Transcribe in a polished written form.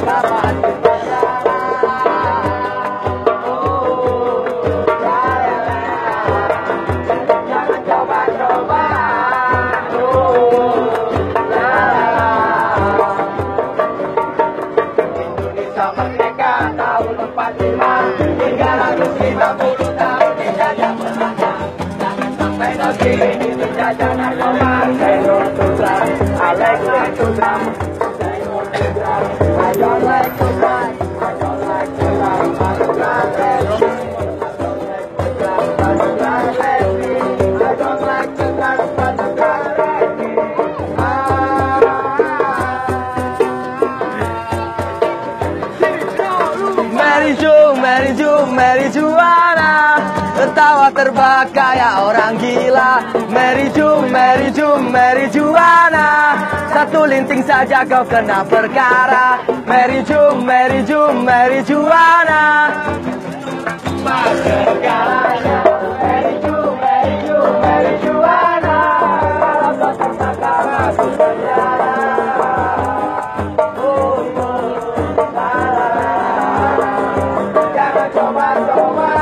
Mary Juana, tertawa terbakar kayak orang gila. Mary Juana, satu linting saja kau kena perkara. Mary Juana, segalanya. Mary Juana, kalau kau terbakar aku penjara. Coba